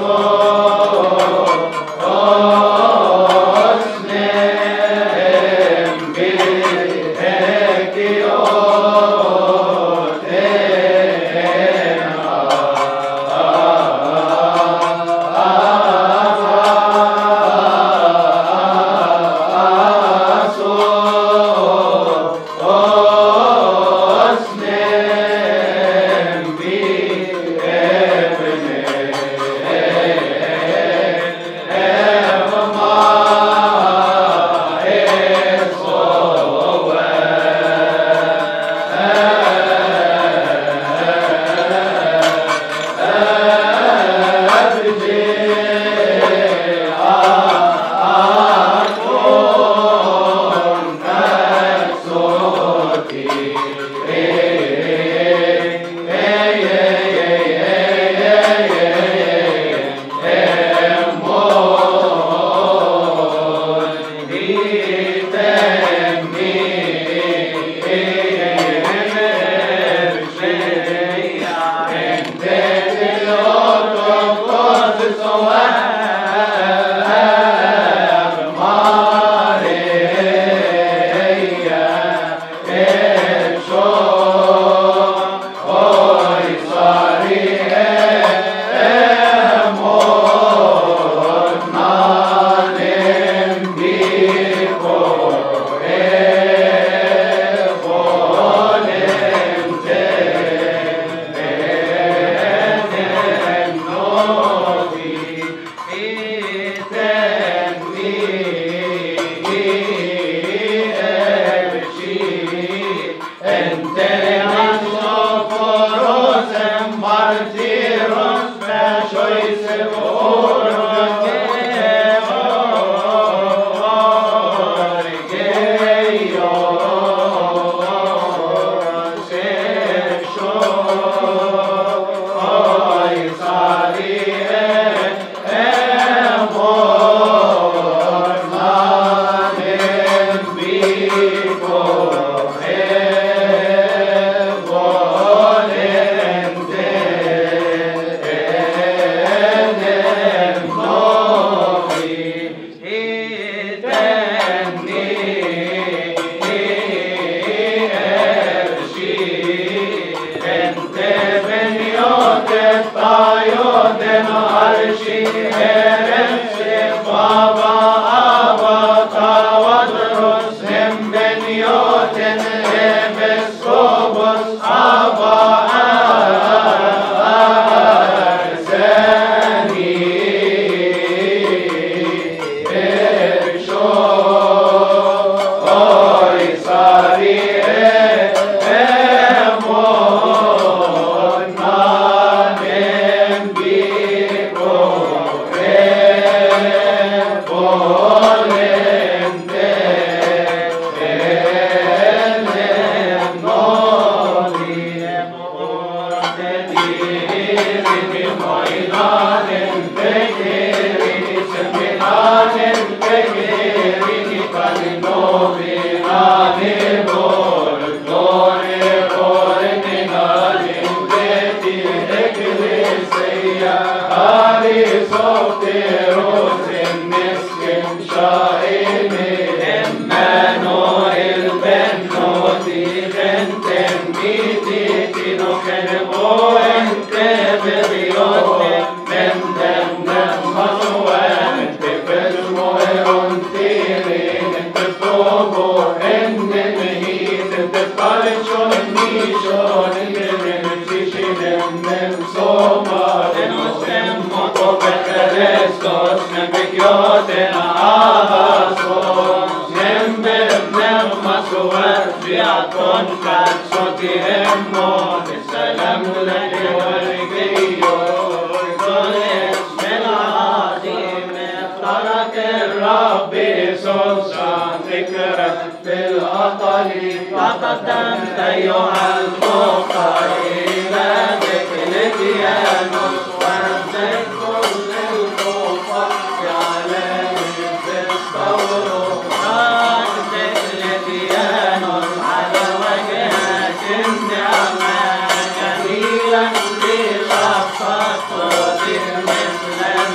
Let's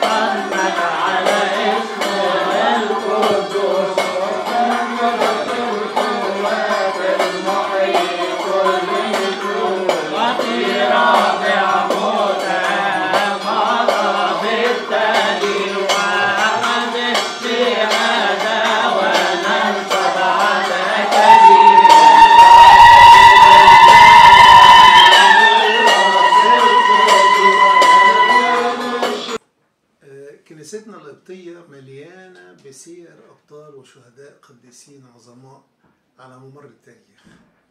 كنيستنا القبطية مليانة بسير أبطال وشهداء قديسين عظماء على ممر التاريخ،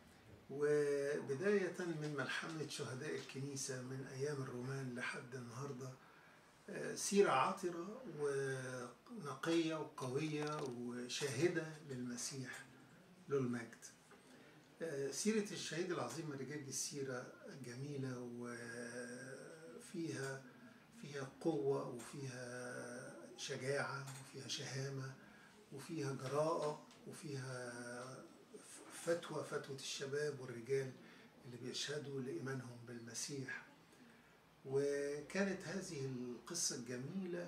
وبداية من ملحمة شهداء الكنيسة من أيام الرومان لحد النهاردة سيرة عاطرة ونقية وقوية وشاهدة للمسيح له المجد. سيرة الشهيد العظيم ماري جرجس سيرة جميلة وفيها قوة وفيها شجاعة وفيها شهامة وفيها جراءة وفيها فتوى الشباب والرجال اللي بيشهدوا لإيمانهم بالمسيح. وكانت هذه القصة الجميلة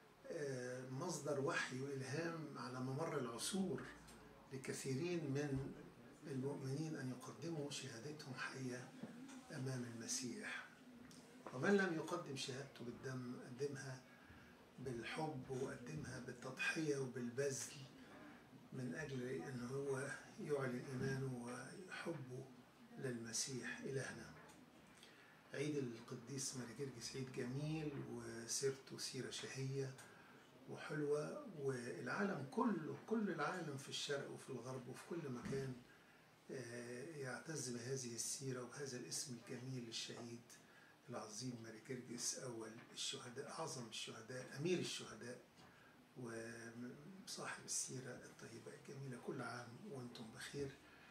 مصدر وحي وإلهام على ممر العصور لكثيرين من المؤمنين أن يقدموا شهادتهم حية أمام المسيح. ومن لم يقدم شهادته بالدم قدمها بالحب وقدمها بالتضحية وبالبذل من أجل أن هو يعلن إيمانه وحبه للمسيح إلهنا. عيد القديس ماري جرجس عيد جميل وسيرته سيرة شهية وحلوة، والعالم كله، كل العالم في الشرق وفي الغرب وفي كل مكان يعتز بهذه السيرة وبهذا الاسم الجميل للشهيد العظيم ماري جرجس، أول الشهداء، أعظم الشهداء، أمير الشهداء، وصاحب السيرة الطيبة الجميلة. كل عام وأنتم بخير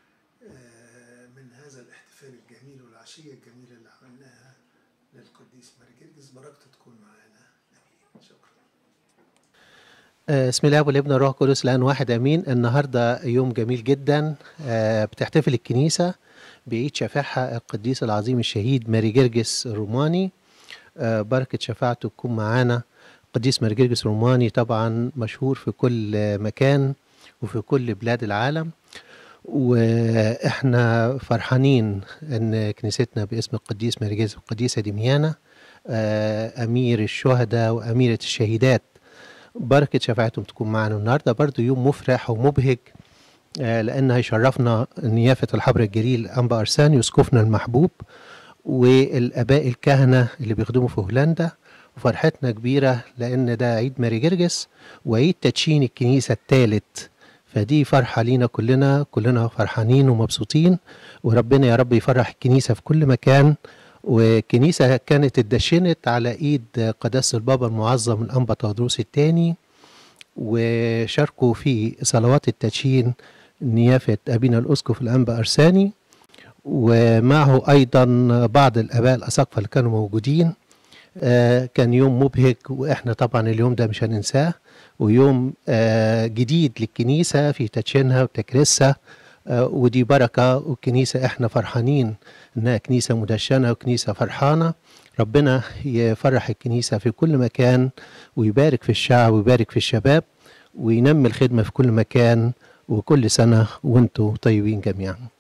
من هذا الاحتفال الجميل والعشية الجميلة اللي عملناها للقديس ماري جرجس. بركته تكون معنا، آمين. شكرا. بسم الله والابن والروح القدس الآن واحد آمين. النهارده يوم جميل جدا، بتحتفل الكنيسة بعيد شفاعها القديس العظيم الشهيد ماري جرجس الروماني. بركة شفاعته تكون معانا. القديس ماري جرجس الروماني طبعا مشهور في كل مكان وفي كل بلاد العالم، واحنا فرحانين ان كنيستنا باسم القديس ماري جرجس والقديسة ديميانا امير الشهداء واميرة الشهيدات، بركة شفاعتهم تكون معنا. النهارده برضو يوم مفرح ومبهج، لأن هيشرفنا نيافة الحبر الجليل أنبا أرسانيوس اسقفنا المحبوب والآباء الكهنة اللي بيخدموا في هولندا. وفرحتنا كبيرة لأن ده عيد ماري جرجس وعيد تدشين الكنيسة الثالث، فدي فرحة لينا كلنا فرحانين ومبسوطين، وربنا يا رب يفرح الكنيسة في كل مكان. والكنيسة كانت اتدشنت على إيد قداسة البابا المعظم الأنبا تودروس الثاني، وشاركوا في صلوات التدشين نيافة أبينا الأسقف الأنبا أرساني، ومعه أيضا بعض الآباء الأساقفة اللي كانوا موجودين. كان يوم مبهج، وإحنا طبعا اليوم ده مش هننساه، ويوم جديد للكنيسة في تدشينها وتكريسها، ودي بركة. والكنيسة إحنا فرحانين إنها كنيسة مدشنة وكنيسة فرحانة. ربنا يفرح الكنيسة في كل مكان ويبارك في الشعب ويبارك في الشباب وينمي الخدمة في كل مكان، وكل سنة وانتم طيبين جميعا.